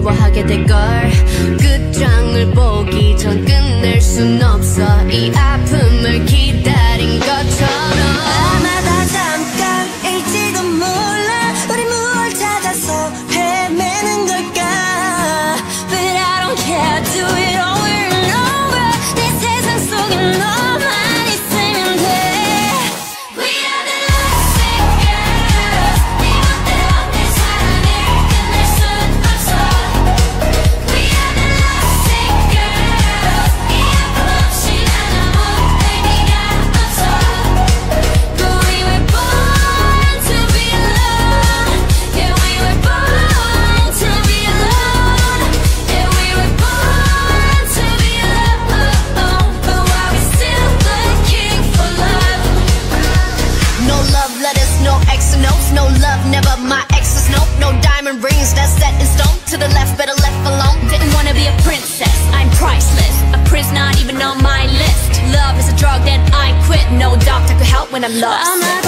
미워하게 될걸. 끝장을 보기 전 끝낼 순 없어. 이 아픔을 기다린 것처럼. 아마 다 잠깐일지도 몰라. 우리 무얼 찾아서 헤매는 걸까. But I don't care. Do it over and over. 내 세상 속에 너만 있으면 돼. We are the lovesick girls. 네 멋대로 내 사랑을 끝낼 순 없어. We are the lovesick girls. 이 아픔 없이 난 아무 의미가 없어. But we were born to be alone. Yeah, we were born to be alone. Yeah, we were born to be alone. But why we still looking for love? No love letters, no X and O's. No love, never my exes, no. No diamond rings, that's set in stone. To the left, better left alone. Didn't wanna be a princess, I'm priceless. A prince not even on my list. Love is a drug that I quit. No doctor could help when I'm lost.